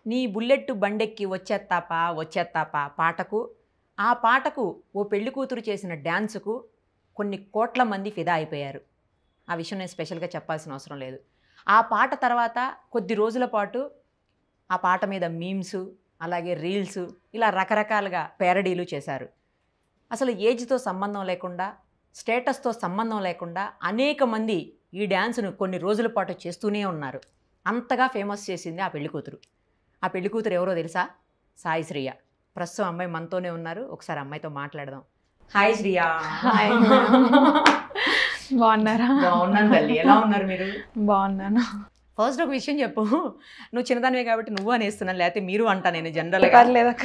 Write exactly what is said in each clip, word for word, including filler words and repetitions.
నీ బుల్లెట్ బండెక్కి వచ్చేత్తాపా వచ్చేత్తాపా పాటకు, ఆ పాటకు ఓ పెళ్లి కూతురు చేసిన డ్యాన్సుకు కొన్ని కోట్ల మంది ఫిదా అయిపోయారు. ఆ విషయం నేను స్పెషల్గా చెప్పాల్సిన అవసరం లేదు. ఆ పాట తర్వాత కొద్ది రోజుల పాటు ఆ పాట మీద మీమ్స్, అలాగే రీల్స్, ఇలా రకరకాలుగా పేరడీలు చేశారు. అసలు ఏజ్తో సంబంధం లేకుండా, స్టేటస్తో సంబంధం లేకుండా అనేక మంది ఈ డ్యాన్స్ను కొన్ని రోజుల పాటు చేస్తూనే ఉన్నారు. అంతగా ఫేమస్ చేసింది ఆ పెళ్లి కూతురు. ఆ పెళ్లి కూతురు ఎవరో తెలుసా? సాయి శ్రియ. ప్రస్తుతం అమ్మాయి మనతోనే ఉన్నారు. ఒకసారి అమ్మాయితో మాట్లాడదాం. హాయ్ శ్రియ. హాయ్. బాగున్నారా? బాగున్నాను తల్లి. ఎలా ఉన్నారు మీరు? బాగున్నాను. ఫస్ట్ ఒక విషయం చెప్పు. నువ్వు చిన్నదానివే కాబట్టి నువ్వు అనేస్తున్నాను, లేకపోతే మీరు అంటా. నేను జనరల్గా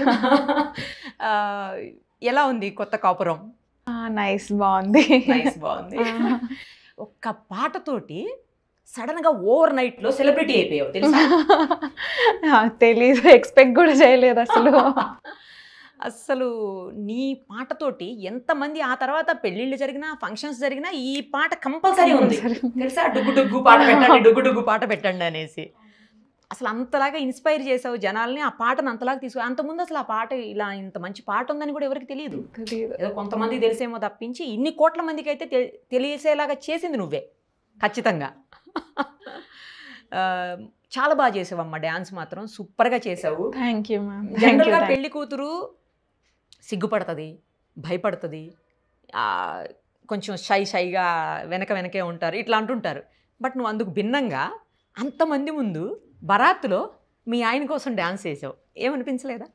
ఎలా ఉంది కొత్త కాపురం? నైస్, బాగుంది. నైస్, బాగుంది. ఒక్క పాటతోటి సడన్గా ఓవర్ నైట్లో సెలబ్రిటీ అయిపోయావు తెలుసా? తెలీదు, ఎక్స్పెక్ట్ కూడా చేయలేదు అసలు. అసలు నీ పాటతోటి ఎంతమంది ఆ తర్వాత పెళ్ళిళ్ళు జరిగినా, ఫంక్షన్స్ జరిగినా ఈ పాట కంపల్సరీ ఉంది తెలుసా? డుగ్గు డుగ్గు పాట పెట్టండి, డుగ్గు డుగ్గు పాట పెట్టండి అనేసి. అసలు అంతలాగా ఇన్స్పైర్ చేసావు జనాల్ని. ఆ పాటను అంతలాగా తీసుకు అంతకుముందు అసలు ఆ పాట ఇలా ఇంత మంచి పాట ఉందని కూడా ఎవరికి తెలియదు. ఏదో కొంతమంది తెలిసేమో తప్పించి ఇన్ని కోట్ల మందికి అయితే తెలిసేలాగా చేసింది నువ్వే ఖచ్చితంగా. చాలా బాగా చేసావమ్మా. డ్యాన్స్ మాత్రం సూపర్గా చేసావు. Thank you ma'am. జనరల్గా పెళ్లి కూతురు సిగ్గుపడుతుంది, భయపడుతుంది, కొంచెం షై షైగా వెనక వెనకే ఉంటారు, ఇట్లా అంటుంటారు. బట్ నువ్వు అందుకు భిన్నంగా అంతమంది ముందు బరాత్లో మీ ఆయన కోసం డ్యాన్స్ చేసావు. ఏమనిపించలేదా?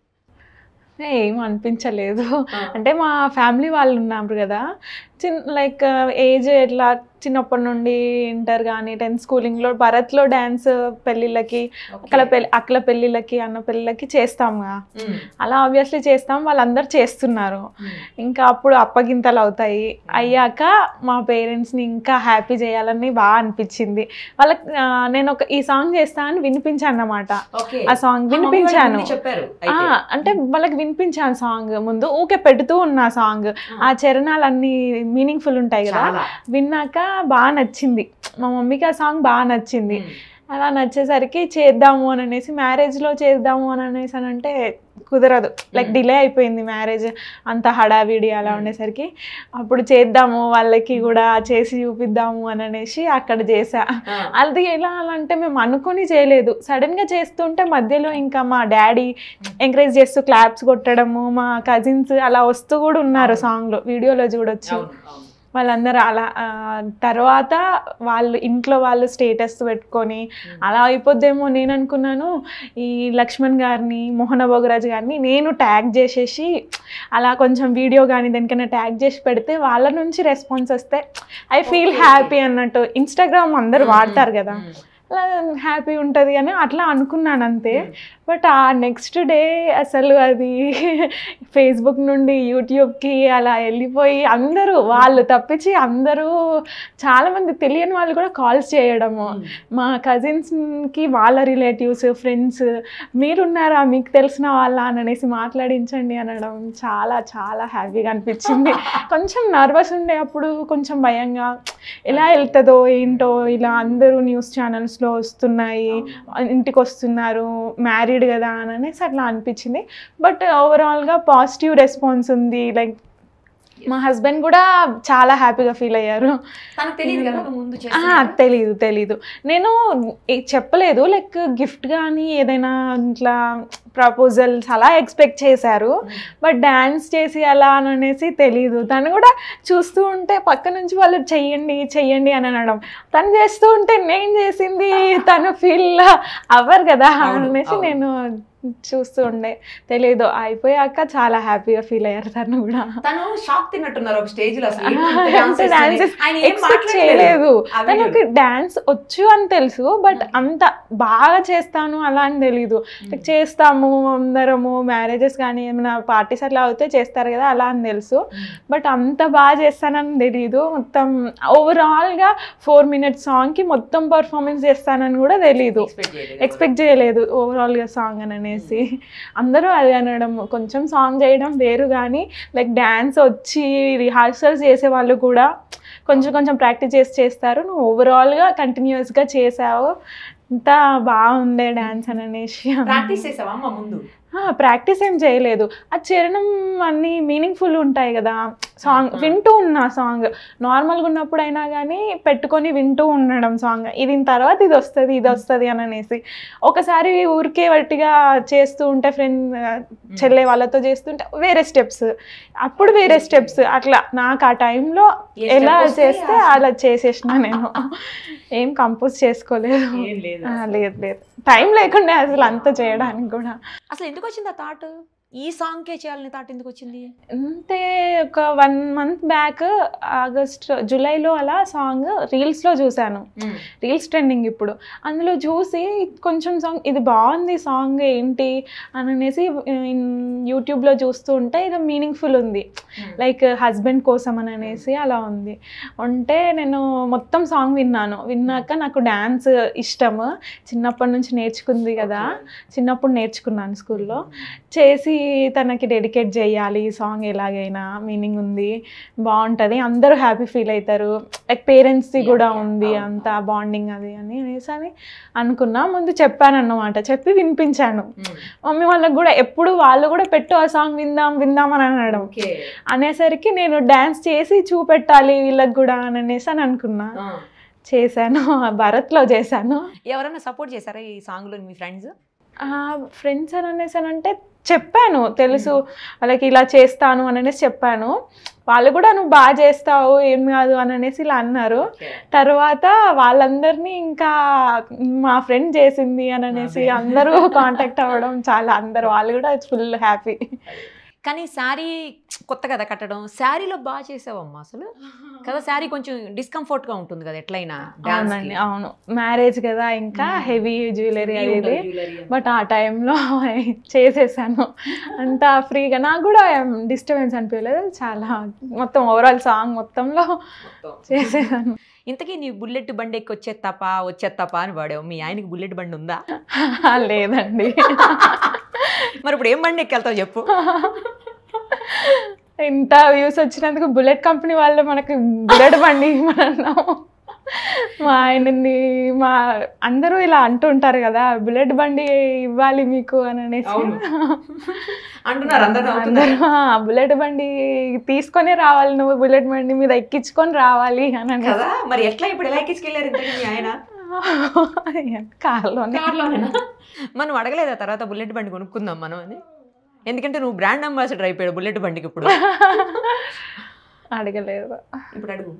ఏం అనిపించలేదు. అంటే మా ఫ్యామిలీ వాళ్ళు ఉన్నారు కదా, చిన్న లైక్ ఏజ్ ఎట్లా చిన్నప్పటి నుండి ఇంటర్ కానీ టెన్త్ స్కూలింగ్లో భరత్లో డ్యాన్స్ పెళ్ళిళ్ళకి, అక్కల పెళ్ళి అక్కల పెళ్ళిళ్ళకి, అన్న పెళ్ళిళ్ళకి చేస్తాంగా. అలా ఆబ్వియస్లీ చేస్తాం, వాళ్ళందరూ చేస్తున్నారు. ఇంకా అప్పుడు అప్పగింతలు అవుతాయి. అయ్యాక మా పేరెంట్స్ని ఇంకా హ్యాపీ చేయాలని బాగా అనిపించింది వాళ్ళకి. నేను ఒక ఈ సాంగ్ చేస్తా అని వినిపించాను అన్నమాట. ఆ సాంగ్ వినిపించాను, అంటే వాళ్ళకి వినిపించాను సాంగ్. ముందు ఊకే పెడుతూ ఉన్న సాంగ్, ఆ చరణాలన్నీ మీనింగ్ఫుల్ ఉంటాయి కదా. విన్నాక బాగా నచ్చింది మా మమ్మీకి, ఆ సాంగ్ బాగా నచ్చింది. అలా నచ్చేసరికి చేద్దాము అని అనేసి, మ్యారేజ్లో చేద్దాము అని అనేసి అని అంటే కుదరదు, లైక్ డిలే అయిపోయింది మ్యారేజ్, అంత హడావిడి అలా ఉండేసరికి. అప్పుడు చేద్దాము వాళ్ళకి కూడా చేసి చూపిద్దాము అని అనేసి అక్కడ చేసా. అది ఎలా అంటే మేము అనుకుని చేయలేదు, సడన్గా చేస్తుంటే మధ్యలో ఇంకా మా డాడీ ఎంకరేజ్ చేస్తూ క్లాప్స్ కొట్టడము, మా కజిన్స్ అలా వస్తూ కూడా ఉన్నారు సాంగ్లో, వీడియోలో చూడొచ్చు వాళ్ళందరూ. అలా తర్వాత వాళ్ళు ఇంట్లో వాళ్ళు స్టేటస్ పెట్టుకొని అలా అయిపోద్దేమో నేను అనుకున్నాను. ఈ లక్ష్మణ్ గారిని, మోహన భోగరాజ్ గారిని నేను ట్యాగ్ చేసేసి అలా కొంచెం వీడియో కానీ దానికైనా ట్యాగ్ చేసి పెడితే వాళ్ళ నుంచి రెస్పాన్స్ వస్తే ఐ ఫీల్ హ్యాపీ అన్నట్టు. ఇన్స్టాగ్రామ్ అందరూ వాడతారు కదా, హ్యాపీ ఉంటుంది అని అట్లా అనుకున్నాను అంతే. బట్ ఆ నెక్స్ట్ డే అసలు అది ఫేస్బుక్ నుండి యూట్యూబ్కి అలా వెళ్ళిపోయి అందరూ వాళ్ళు తప్పించి అందరూ చాలామంది తెలియని వాళ్ళు కూడా కాల్స్ చేయడము, మా కజిన్స్కి వాళ్ళ రిలేటివ్స్, ఫ్రెండ్స్, మీరున్నారా మీకు తెలిసిన వాళ్ళ అని అనేసి మాట్లాడించండి అనడం చాలా చాలా హ్యాపీగా అనిపించింది. కొంచెం నర్వస్ ఉండే అప్పుడు, కొంచెం భయంగా ఎలా వెళ్తుందో ఏంటో, ఇలా అందరూ న్యూస్ ఛానల్స్లో వస్తున్నాయి, ఇంటికి వస్తున్నారు, మ్యారీడ్ కదా అని అనేసి అట్లా అనిపించింది. బట్ ఓవరాల్గా పాజిటివ్ రెస్పాన్స్ ఉంది. లైక్ మా హస్బెండ్ కూడా చాలా హ్యాపీగా ఫీల్ అయ్యారు. తెలీదు తెలీదు నేను చెప్పలేదు, లైక్ గిఫ్ట్ కానీ ఏదైనా ఇట్లా ప్రపోజల్స్ అలా ఎక్స్పెక్ట్ చేశారు. బట్ డ్యాన్స్ చేసి అలా అని అనేసి తెలీదు. తను కూడా చూస్తూ ఉంటే పక్క నుంచి వాళ్ళు చెయ్యండి చెయ్యండి అని అనడం, తను చేస్తూ ఉంటే నేను చేసింది తను ఫీల్ అవ్వరు కదా అనేసి నేను చూస్తూ ఉండే. తెలీదు, అయిపోయాక చాలా హ్యాపీగా ఫీల్ అయ్యారు తను కూడా. తను షాక్ తిన్నట్టున్నారు ఒక స్టేజ్ లో. ఎక్స్పెక్ట్ చేయలేదు. తనకి డాన్స్ వచ్చు అని తెలుసు, బట్ అంత బాగా చేస్తాను అలా అని తెలీదు. చేస్తాము అందరము, మ్యారేజెస్ కానీ ఏమైనా పార్టీస్ అట్లా అవుతే చేస్తారు కదా అలా అని తెలుసు, బట్ అంత బాగా చేస్తానని తెలీదు. మొత్తం ఓవరాల్ గా ఫోర్ మినిట్స్ సాంగ్ కి మొత్తం పర్ఫార్మెన్స్ చేస్తానని కూడా తెలీదు, ఎక్స్పెక్ట్ చేయలేదు ఓవరాల్ గా సాంగ్ అని అనేసి. అందరూ అది అనడం, కొంచెం సాంగ్ చేయడం వేరు కానీ లైక్ డ్యాన్స్ వచ్చి రిహార్సల్స్ చేసే వాళ్ళు కూడా కొంచెం కొంచెం ప్రాక్టీస్ చేసి చేస్తారు. నువ్వు ఓవరాల్గా కంటిన్యూస్గా చేసావు, ఇంత బాగుండే డాన్స్ అని అనేసి ప్రాక్టీస్ చేసావా అమ్మ ముందు? ప్రాక్టీస్ ఏం చేయలేదు. ఆ చరణం అన్నీ మీనింగ్ఫుల్ ఉంటాయి కదా, సాంగ్ వింటూ ఉన్నా. సాంగ్ నార్మల్గా ఉన్నప్పుడు అయినా కానీ పెట్టుకొని వింటూ ఉండడం సాంగ్, ఇది తర్వాత ఇది వస్తుంది ఇది వస్తుంది అని అనేసి. ఒకసారి ఊరికే వట్టిగా చేస్తూ ఉంటే ఫ్రెండ్ చెల్లె వాళ్ళతో చేస్తుంటే వేరే స్టెప్స్, అప్పుడు వేరే స్టెప్స్, అట్లా నాకు ఆ టైంలో ఎలా చేస్తే అలా చేసేసిన. నేను ఏం కంపోజ్ చేసుకోలేదు. లేదు లేదు టైం లేకుండా అసలు అంత చేయడానికి కూడా. అసలు ఎందుకు వచ్చింది ఆ థాట్, ఈ సాంగ్కే చేయాలని థాట్ ఎందుకు వచ్చింది? అంటే ఒక వన్ మంత్ బ్యాక్ ఆగస్ట్ జూలైలో అలా సాంగ్ రీల్స్లో చూశాను. రీల్స్ ట్రెండింగ్ ఇప్పుడు. అందులో చూసి కొంచెం సాంగ్ ఇది బాగుంది సాంగ్ ఏంటి అని అనేసి యూట్యూబ్లో చూస్తూ ఉంటే ఇది మీనింగ్ఫుల్ ఉంది, లైక్ హస్బెండ్ కోసం అని అనేసి అలా ఉంది. ఉంటే నేను మొత్తం సాంగ్ విన్నాను. విన్నాక నాకు డ్యాన్స్ ఇష్టము, చిన్నప్పటి నుంచి నేర్చుకుంది కదా, చిన్నప్పుడు నేర్చుకున్నాను స్కూల్లో. చేసి తనకి డెడికేట్ చేయాలి ఈ సాంగ్, ఎలాగైనా మీనింగ్ ఉంది, బాగుంటుంది, అందరూ హ్యాపీ ఫీల్ అవుతారు, లైక్ పేరెంట్స్ది కూడా ఉంది అంత బాండింగ్ అది అని అనేసి అని అనుకున్నా. ముందు చెప్పాను అన్నమాట, చెప్పి వినిపించాను. మమ్మీ వాళ్ళకి కూడా ఎప్పుడు వాళ్ళు కూడా పెట్టు ఆ సాంగ్ విందాం విందాం అని అనడం అనేసరికి నేను డ్యాన్స్ చేసి చూపెట్టాలి వీళ్ళకి కూడా అని అనేసి అని అనుకున్నా. చేశాను, భరత్లో చేశాను. ఎవరైనా సపోర్ట్ చేశారా ఈ సాంగ్లో మీ ఫ్రెండ్స్? ఫ్రెండ్స్ అని అనేసానంటే చెప్పాను, తెలుసు వాళ్ళకి ఇలా చేస్తాను అని అనేసి చెప్పాను. వాళ్ళు కూడా నువ్వు బాగా చేస్తావు ఏం కాదు అని అనేసి ఇలా అన్నారు. తర్వాత వాళ్ళందరినీ ఇంకా మా ఫ్రెండ్ చేసింది అని అనేసి అందరూ కాంటాక్ట్ అవ్వడం, చాలా అందరు వాళ్ళు కూడా ఫుల్ హ్యాపీ. కానీ శారీ కొత్త కదా కట్టడం, శారీలో బాగా చేసావమ్మా అసలు కదా. శారీ కొంచెం డిస్కంఫర్ట్గా ఉంటుంది కదా ఎట్లయినా. అవునండి అవును, మ్యారేజ్ కదా ఇంకా హెవీ జ్యువెలరీ అది, బట్ ఆ టైంలో చేసేసాను అంతా ఫ్రీగా. నాకు కూడా డిస్టర్బెన్స్ అనిపించలేదు, చాలా మొత్తం ఓవరాల్ సాంగ్ మొత్తంలో చేసేసాను. ఇంతకీ నీ బుల్లెట్ బండి ఎక్కి వచ్చేస్తాప వచ్చేస్తాప అని వాడావు. మీ ఆయనకి బుల్లెట్ బండి ఉందా? లేదండి. మరి ఇప్పుడు ఏం బండి ఎక్కెళ్తావు చెప్పు? ఇంత వ్యూస్ వచ్చినందుకు బుల్లెట్ కంపెనీ వాళ్ళు మనకి బుల్లెట్ బండి ఇవ్వమన్నాము. మా ఆయనని మా అందరూ ఇలా అంటుంటారు కదా, బుల్లెట్ బండి ఇవ్వాలి మీకు అని అనేసి అంటున్నారు అందరూ. బుల్లెట్ బండి తీసుకొని రావాలి, నువ్వు బుల్లెట్ బండి మీద ఎక్కించుకొని రావాలి అని అనేసి. మరి ఎట్లా ఇప్పుడు ఎలా ఎక్కించుకెళ్ళారు ఆయన? కార్లోనే. మనం అడగలేదా తర్వాత బుల్లెట్ బండి కొనుక్కుందాం మనం అని? ఎందుకంటే నువ్వు బ్రాండ్ అంబాసిడర్ అయిపోయాడు బుల్లెట్ బండికి ఇప్పుడు. అడగలేదు. ఇప్పుడు అడుగు,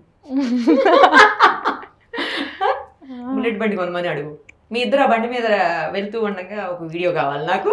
బుల్లెట్ బండి కొనమని అడుగు. మీ ఇద్దరు ఆ బండి మీద వెళ్తూ ఉండగా ఒక వీడియో కావాలి నాకు.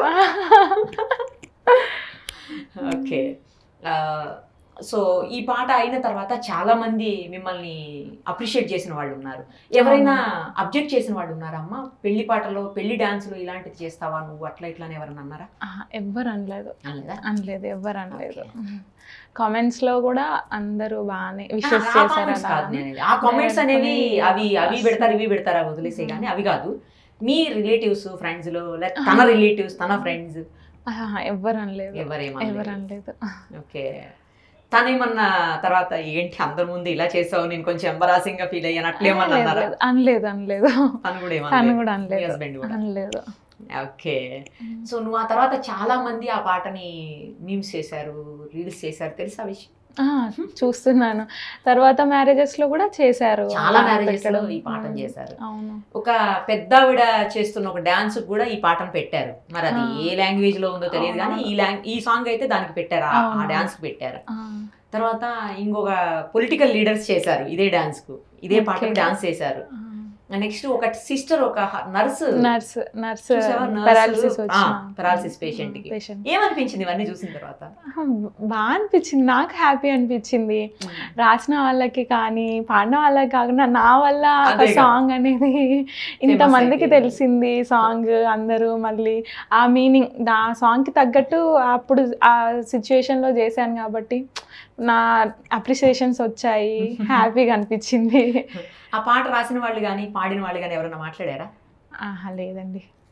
ఓకే, సో ఈ పాట అయిన తర్వాత చాలా మంది మిమ్మల్ని అప్రిషియేట్ చేసిన వాళ్ళు ఉన్నారు. ఎవరైనా అబ్జెక్ట్ చేసిన వాళ్ళు ఉన్నారా అమ్మ? పెళ్లి పాటలో పెళ్లి డాన్సులు ఇలాంటివి చేస్తావా నువ్వు అట్లా ఇట్లా ఎవరైనా అన్నారా? ఎవ్వరు అనలేదు అనలేదు ఎవ్వరు అనలేదు. కామెంట్స్ లో కూడా అందరూ బాగానే విషెస్ చేశారు. ఆ కామెంట్స్ అనేవి అవి అవి పెడతారు ఇవి పెడతారా వదిలేసే కానీ అవి కాదు. మీ రిలేటివ్స్ ఫ్రెండ్స్ లో లేకపోతే తన రిలేటివ్స్ తన ఫ్రెండ్స్ ఎవ్వరు అనలేదు. ఎవరేమో ఎవరు అనలేదు. ఓకే, తనేమన్నా తర్వాత ఏంటి అందరి ముందు ఇలా చేసావు నేను కొంచెం ఎంబరాసింగ్ గా ఫీల్ అయ్యాను అట్లేమన్నా అన్నారా? అనలేదు అనలేదు. తను కూడా తను కూడా అనలేదు. హస్బెండ్ కూడా అనలేదు. ఓకే, సో నువ్వు ఆ తర్వాత చాలా మంది ఆ పాటని మీమ్స్ చేశారు, రీల్స్ చేశారు, తెలుసా విషయం? చూస్తున్నాను. తర్వాత మ్యారేజెస్ లో కూడా చేశారు, చాలా మ్యారేజెస్ లో ఈ పాటను చేశారు. ఒక పెద్ద ఆవిడ చేస్తున్న ఒక డాన్స్ కూడా ఈ పాటను పెట్టారు. మరి అది ఏ లాంగ్వేజ్ లో ఉందో తెలియదు కానీ ఈ లాంగ్ ఈ సాంగ్ అయితే దానికి పెట్టారు, ఆ డాన్స్ కి పెట్టారు. తర్వాత ఇంకొక పొలిటికల్ లీడర్స్ చేశారు ఇదే డాన్స్ కు, ఇదే పాటకు డాన్స్ చేశారు. నెక్స్ట్ ఒక సిస్టర్ ఒక nurse nurse nurse paralysis patient కి ఏమనిపించింది ఇవన్నీ చూసిన తర్వాత? బాగా అనిపించింది, నాకు హ్యాపీ అనిపించింది. రాసిన వాళ్ళకి కానీ పాడిన వాళ్ళకి కాకుండా నా వల్ల ఒక సాంగ్ అనేది ఇంతమందికి తెలిసింది. సాంగ్ అందరూ మళ్ళీ ఆ మీనింగ్ ఆ సాంగ్కి తగ్గట్టు అప్పుడు ఆ సిచ్యువేషన్లో చేశాను కాబట్టి నా అప్రిసియేషన్స్ వచ్చాయి, హ్యాపీగా అనిపించింది. ఆ పాట రాసిన వాళ్ళు కానీ పాడిన వాళ్ళు కానీ ఎవరైనా మాట్లాడారా? ఆహా లేదండి.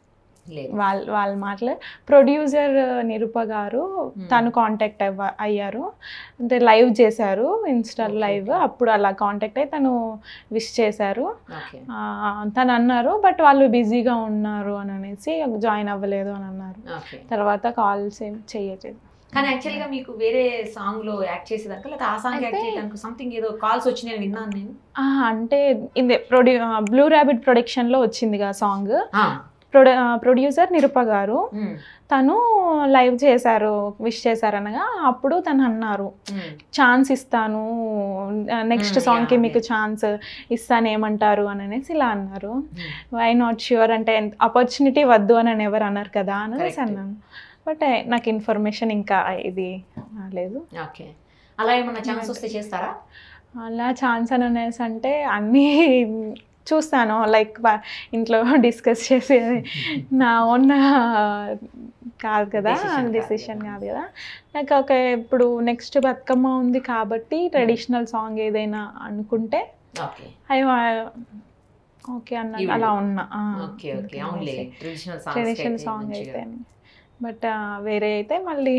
వాళ్ళ వాళ్ళ మాటలే. ప్రొడ్యూసర్ నిరూప గారు తను కాంటాక్ట్ అవ్వ అయ్యారు అంటే లైవ్ చేశారు ఇన్స్టా లైవ్, అప్పుడు అలా కాంటాక్ట్ అయ్యి తను విష్ చేశారు. తను అన్నారు బట్ వాళ్ళు బిజీగా ఉన్నారు అని అనేసి జాయిన్ అవ్వలేదు అని అన్నారు. తర్వాత కాల్స్ ఏం చేయలేదు. కానీ యాక్చువల్గా మీకు వేరే సాంగ్ లో యాక్ట్ చేసేదాకా లేదా ఆ సాంగ్ యాక్ట్ చేయడానికి సంథింగ్ ఏదో కాల్స్ వచ్చి నేను విన్నాను నేను. అంటే ఇదే ప్రొడ్యూ బ్లూ ర్యాబిట్ ప్రొడక్షన్ లో వచ్చిందిగా సాంగ్. ప్రొడ్యూ ప్రొడ్యూసర్ నిరూప గారు తను లైవ్ చేశారు విష్ చేశారు అనగా అప్పుడు తను అన్నారు ఛాన్స్ ఇస్తాను నెక్స్ట్ సాంగ్కి మీకు ఛాన్స్ ఇస్తాను ఏమంటారు అని అనేసి ఇలా అన్నారు. వై నాట్ ష్యూర్ అంటే ఆపర్చునిటీ వద్దు అని ఎవరు అన్నారు కదా అనేసి అన్నాను. బట్ నాకు ఇన్ఫర్మేషన్ ఇంకా ఇది లేదు. ఓకే, అలా ఏమన్నా ఛాన్స్ వస్తే చేస్తారా? అలా ఛాన్స్ అని అనేసి అంటే అన్నీ చూస్తాను లైక్ ఇంట్లో డిస్కస్ చేసి నా ఓన్ కాదు కదా డెసిషన్ కాదు కదా. లైక్ ఓకే ఇప్పుడు నెక్స్ట్ బతుకమ్మ ఉంది కాబట్టి ట్రెడిషనల్ సాంగ్ ఏదైనా అనుకుంటే అవి ఓకే అన్న అలా ఉన్నా ట్రెడిషనల్ సాంగ్ అయితే. బట్ వేరే అయితే మళ్ళీ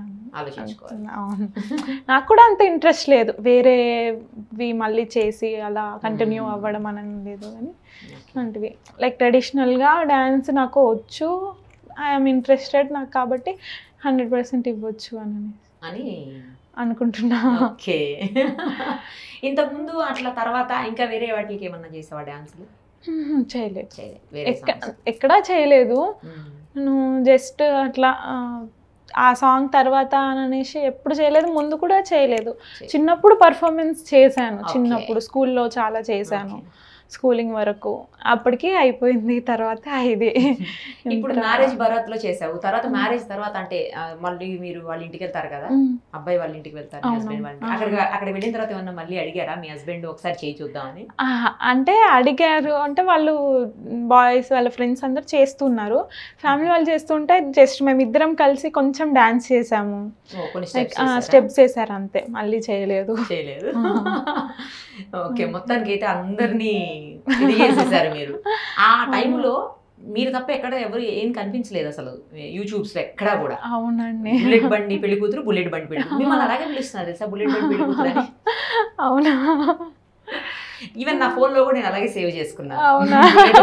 నాకు కూడా అంత ఇంట్రెస్ట్ లేదు వేరేవి మళ్ళీ చేసి అలా కంటిన్యూ అవ్వడం అని లేదు. కానీ అలాంటివి లైక్ ట్రెడిషనల్గా డ్యాన్స్ నాకు వచ్చు, ఐఎమ్ ఇంట్రెస్టెడ్ నాకు కాబట్టి హండ్రెడ్ పర్సెంట్ ఇవ్వచ్చు అని అని అనుకుంటున్నా. ఓకే, ఇంతకుముందు అట్లా తర్వాత ఇంకా వేరే వాటికి ఏమన్నా చేసావా డ్యాన్స్లు? చేయలేదు, ఎక్కడా చేయలేదు. నేను జస్ట్ అట్లా ఆ సాంగ్ తర్వాత అనేసి ఎప్పుడు చేయలేదు, ముందు కూడా చేయలేదు. చిన్నప్పుడు పర్ఫార్మెన్స్ చేశాను, చిన్నప్పుడు స్కూల్లో చాలా చేశాను స్కూలింగ్ వరకు, అప్పటికి అయిపోయింది. తర్వాత ఇది ఇప్పుడు మ్యారేజ్ భరత్ లో చేసావు, తర్వాత మ్యారేజ్ తర్వాత అంటే మళ్ళీ మీరు వాళ్ళ ఇంటికి వెళ్తారు కదా, అబ్బాయి వాళ్ళ ఇంటికి వెళ్తారు, హస్బెండ్ వాళ్ళ అక్కడ అక్కడ వెళ్ళిన తర్వాత ఏమన్నా మళ్ళీ అడిగారా మీ హస్బెండ్ ఒకసారి చేయి చూద్దామని? అంటే అడిగారు అంటే వాళ్ళు బాయ్స్ వాళ్ళ ఫ్రెండ్స్ అందరు చేస్తున్నారు, ఫ్యామిలీ వాళ్ళు చేస్తుంటే జస్ట్ మేము ఇద్దరం కలిసి కొంచెం డాన్స్ చేసాము, స్టెప్స్ చేశారు అంతే, మళ్ళీ చేయలేదు చేయలేదు ఓకే, మొత్తానికి అయితే అందరినీ ఇది చేసేసారు మీరు. ఆ టైంలో మీరు తప్ప ఎక్కడ ఎవరు ఏం కనిపించలేదు అసలు యూట్యూబ్స్ లో ఎక్కడా కూడా. అవునండి, బుల్లెట్ బండి పెళ్లి కూతురు, బుల్లెట్ బండి పెళ్లి కూతురు, మిమ్మల్ని అలాగే పిలుస్తున్నారు తెలుసా, బుల్లెట్ బండి పెళ్లి కూతురు అని. అవునా, ఈవెన్ నా ఫోన్ లో కూడా నేను అలాగే సేవ్ చేసుకున్నాను. అవునా,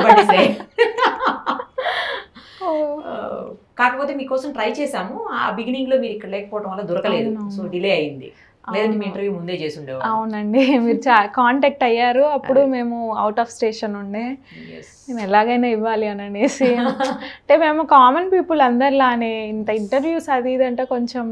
కాకపోతే మీకోసం ట్రై చేసాము, ఆ బిగినింగ్ లో మీరు ఇక్కడ లేకపోవడం వల్ల దొరకలేదు, సో డిలే అయింది. లేదంటే మీ ఇంటర్వ్యూ ముందే చేసి ఉండేవాళ్ళు. అవునండి, మీరు కాంటాక్ట్ అయ్యారు అప్పుడు మేము అవుట్ ఆఫ్ స్టేషన్ ఉండే, మేము ఎలాగైనా ఇవ్వాలి అని అనేసి. అంటే మేము కామన్ పీపుల్ అందరిలానే ఇంత ఇంటర్వ్యూస్ అది ఇది అంటే కొంచెం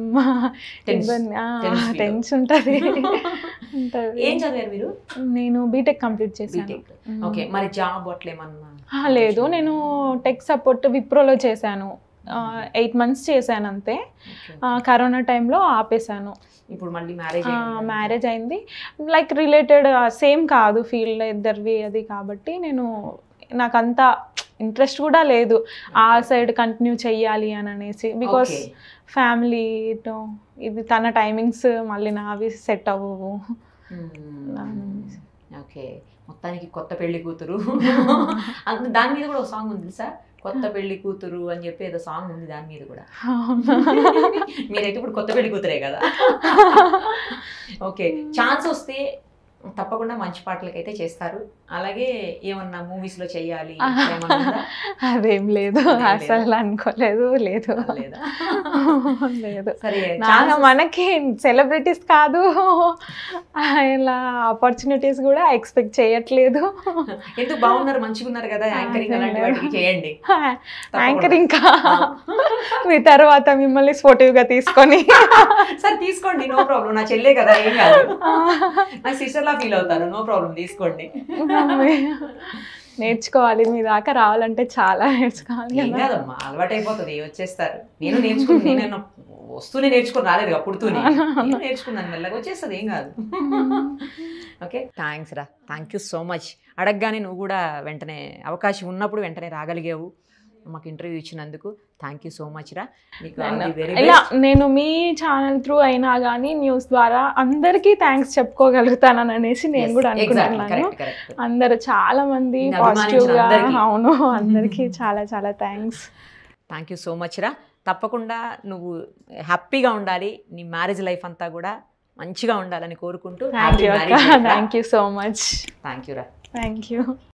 టెన్స్ ఉంటుంది. ఏం చదివారు మీరు? నేను బీటెక్ కంప్లీట్ చేశాను. ఓకే, మరి జాబ్ అట్లా ఏమన్నా? లేదు, నేను టెక్ సపోర్ట్ విప్రోలో చేశాను, ఎయిట్ మంత్స్ చేశాను అంతే. కరోనా టైంలో ఆపేశాను. ఇప్పుడు మళ్ళీ మ్యారేజ్ మ్యారేజ్ అయింది, లైక్ రిలేటెడ్ సేమ్ కాదు ఫీల్డ్ ఇద్దరివి అది, కాబట్టి నేను నాకు అంత ఇంట్రెస్ట్ కూడా లేదు ఆ సైడ్ కంటిన్యూ చెయ్యాలి అని అనేసి, బికాస్ ఫ్యామిలీ ఇది తన టైమింగ్స్ మళ్ళీ నావి సెట్ అవ్వవు. ఓకే, మొత్తానికి కొత్త పెళ్లి కూతురు దాని మీద కూడా ఒక సాంగ్ ఉంది సార్, కొత్త పెళ్లి కూతురు అని చెప్పి ఏదో సాంగ్ ఉంది దాని మీద కూడా. మీరైతే ఇప్పుడు కొత్త పెళ్లి కూతురే కదా. ఓకే, ఛాన్స్ వస్తే తప్పకుండా మంచి పాటలకైతే చేస్తారు, అలాగే ఏమన్నా మూవీస్ లో చెయ్యాలి అదేం లేదు, అసలు అనుకోలేదు, లేదు లేదు. సరే, మనకి సెలబ్రిటీస్ కాదు ఇలా ఆపర్చునిటీస్ కూడా ఎక్స్పెక్ట్ చేయట్లేదు. ఎందుకు, బాగున్నారు, మంచిగా ఉన్నారు కదా, యాంకరింగ్ అలాంటి వాటికి చేయండి. యాంకరింగ్ మీ తర్వాత మిమ్మల్ని స్పోర్టివ్ గా తీసుకొని సరే తీసుకోండి, నో ప్రాబ్లం, నా చెల్లే కదా, ఏం కాదు, నా సిస్టర్ లా ఫీల్ అవుతాను, నో ప్రాబ్లం, తీసుకోండి. నేర్చుకోవాలి, మీ దాకా రావాలంటే చాలా నేర్చుకోవాలి. ఏం కాదమ్మా, అలవాటు అయిపోతుంది, వచ్చేస్తారు. నేను నేర్చుకుని నేను వస్తూనే నేర్చుకుని రాలేదు, అప్పుడుతూనే నేర్చుకున్నాను, మెల్లగా వచ్చేస్తుంది, ఏం కాదు. ఓకే, థ్యాంక్స్ రా, థ్యాంక్ యూ సో మచ్. అడగగానే నువ్వు కూడా వెంటనే అవకాశం ఉన్నప్పుడు వెంటనే రాగలిగావు. మాకు ఇంటర్వ్యూ ఇచ్చినందుకు థ్యాంక్ యూ సో మచ్ రా. నీకు ఇలా నేను మీ ఛానల్ త్రూ అయినా కానీ న్యూస్ ద్వారా అందరికీ థ్యాంక్స్ చెప్పుకోగలుగుతానని అనేసి నేను కూడా అనుకుంటున్నాను. అందరు చాలా మంది పాజిటివ్గా, అవును, అందరికీ చాలా చాలా thanks. Thank you so much రా. తప్పకుండా నువ్వు హ్యాపీగా ఉండాలి, నీ మ్యారేజ్ లైఫ్ అంతా కూడా మంచిగా ఉండాలని కోరుకుంటూ thank you thank you so much. Thank you రా. Thank you.